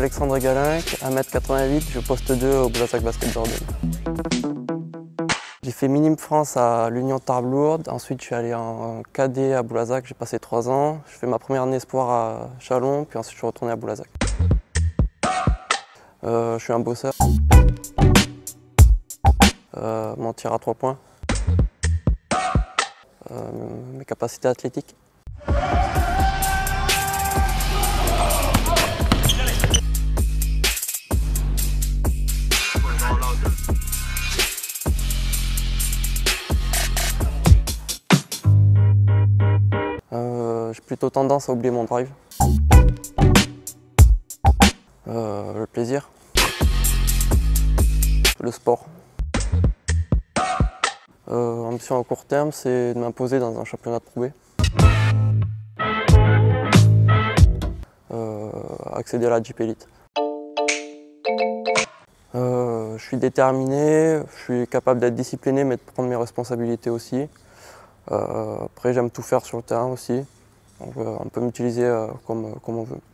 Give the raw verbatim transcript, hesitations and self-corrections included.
Alexandre Galinck, un mètre quatre-vingt-huit, je poste deux au Boulazac Basket Dordogne. J'ai fait Minime France à l'Union Tarbes-Lourdes, ensuite je suis allé en cadet à Boulazac, j'ai passé trois ans. Je fais ma première année espoir à Chalon, puis ensuite je suis retourné à Boulazac. Euh, je suis un bosseur. Euh, mon tir à trois points. Euh, mes capacités athlétiques. Euh, j'ai plutôt tendance à oublier mon drive. Euh, le plaisir. Le sport. Euh, ambition à court terme, c'est de m'imposer dans un championnat de Pro B. Euh, accéder à la Jeep Elite. Euh, je suis déterminé, je suis capable d'être discipliné mais de prendre mes responsabilités aussi. Euh, après j'aime tout faire sur le terrain aussi, donc, euh, on peut m'utiliser euh, comme, comme on veut.